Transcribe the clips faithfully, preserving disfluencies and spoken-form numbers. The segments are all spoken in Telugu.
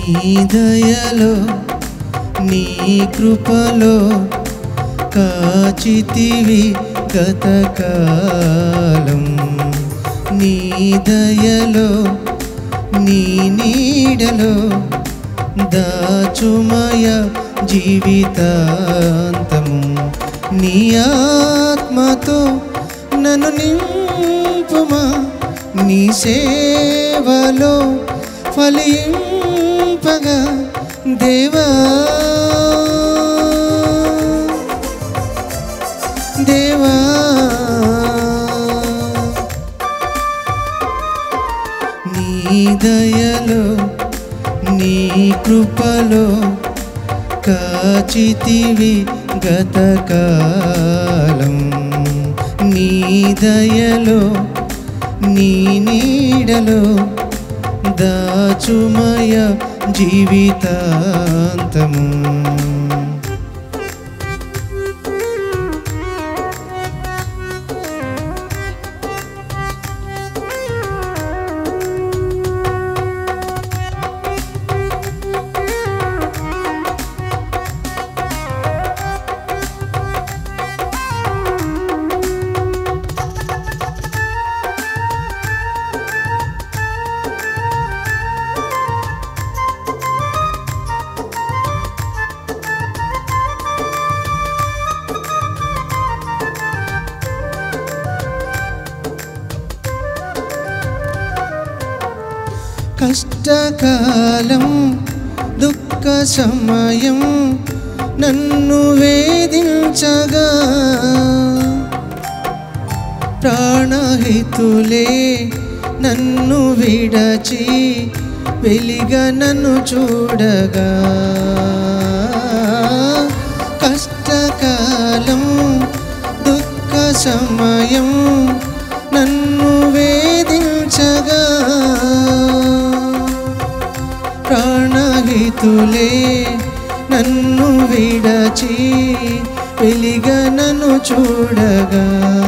దయలో నీ కృపలో కాచితివి గతకాలం నీ దయలో నీ నీడలో దాచుమయ జీవితాంతము నీ ఆత్మతో నన్ను నింపుమా నీ సేవలో ఫలింపగా దేవా దేవా నీ దయలో నీ కృపలో కాచితివి గతకాలం నీ దయలో నీ నీడలో దాచుమయ జీవితాంతము కష్టకాలం దుఃఖ సమయం నన్ను వేధించగా ప్రాణహితులే నన్ను విడచి వెలిగా నన్ను చూడగా కష్టకాలం దుఃఖ సమయం నన్ను వేధించగా ప్రాణహితులే నన్ను విడచి వెలిగా నన్ను చూడగా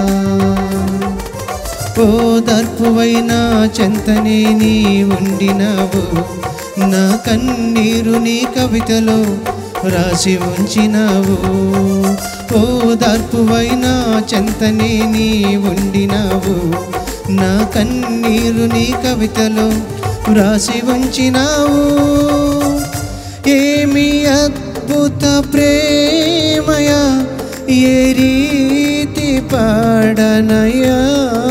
ఓదార్పువైన చెంతనే నీ ఉండినావు నా కన్నీరు నీ కవితలో రాసి ఉంచినావు ఓదార్పువైన చెంతనే నీ ఉండినావు నా కన్నీరు నీ కవితలో రాసి ఉంచినావు ఏమి అద్భుత ప్రేమయా ఏ రీతి పాడనయా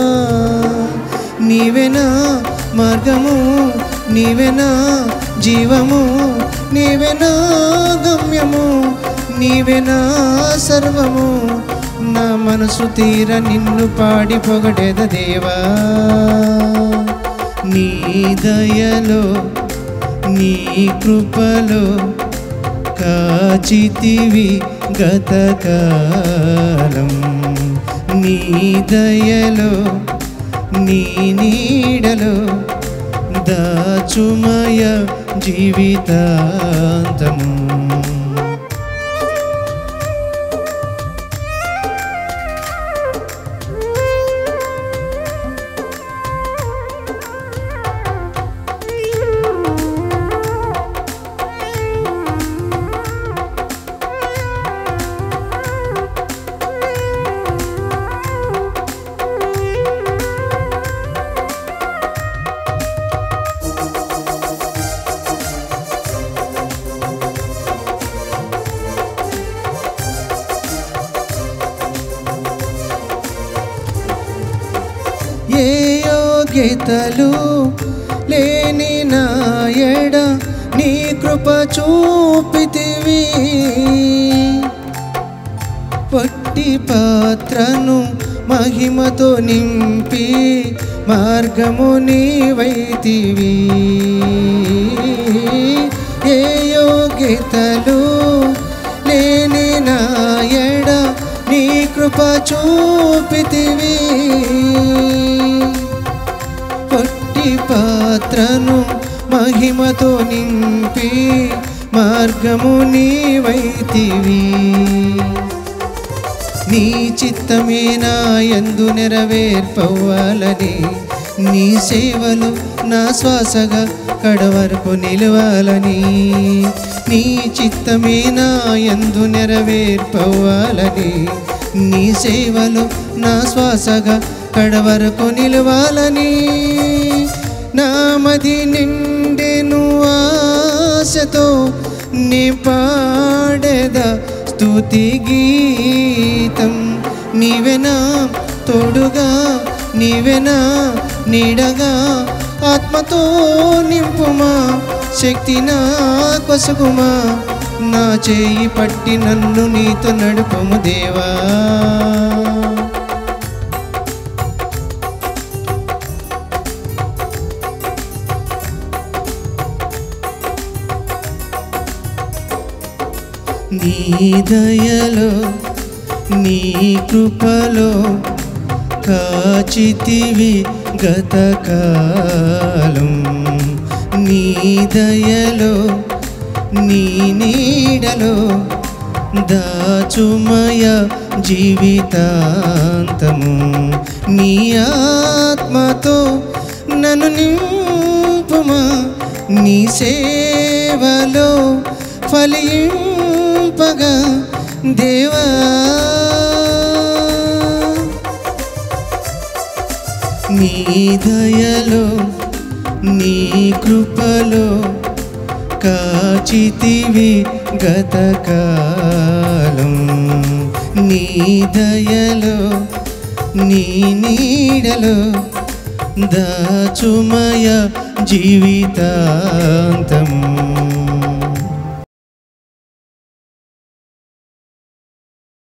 నీవేనా మార్గము నీవేనా జీవము నీవేనా గమ్యము నీవేనా సర్వము నా మనసు తీర నిన్ను పాడి పొగడెద దేవా నీ దయలో నీ కృపలో కాచితివి గతకాలం నీ దయలో నీ నీడలో దాచుమయ జీవితాంతము ఏ యోగ్యతలు లేని నాయడ నీ కృప చూపితివి పట్టి పాత్రను మహిమతో నింపి మార్గము నీవైతివి ఏ యోగ్యతలు లేని నాయడ నీ కృప చూపితివి పట్టి పాత్రను మహిమతో నింపి మార్గము నీవైతివి నీ చిత్తమే నా యందు నెరవేర్పవ్వాలని నీ సేవలో నా శ్వాసగా కడవరకు నిలవాలని, నీ చిత్తమే నా యందు నెరవేర్పవ్వాలని, నీ సేవలో నా శ్వాసగా కడవరకు నిలవాలని, నామది నిండెను ఆశతో నీ పాడెద స్తుతి గీతం. నీవెనా తోడుగా, నీవెనా నీడగా, ఆత్మతో నింపుమా, శక్తి నా కొసగుమా, నా చేయి పట్టి నన్ను నీతో నడుపుము దేవా. నీ దయలో నీ కృపలో కాచితివి గతకాలం, నీ దయలో నీ నీడలో దాచుమయ జీవితాంతము. నీ ఆత్మతో నన్ను నింపుమా, నీ సేవలో ఫలింపగా దేవా. నీ దయలో నీ కృపలో కాచితివి గతకాలం, నీ దయలో నీ నీడలో దాచుమయ జీవితాంతము.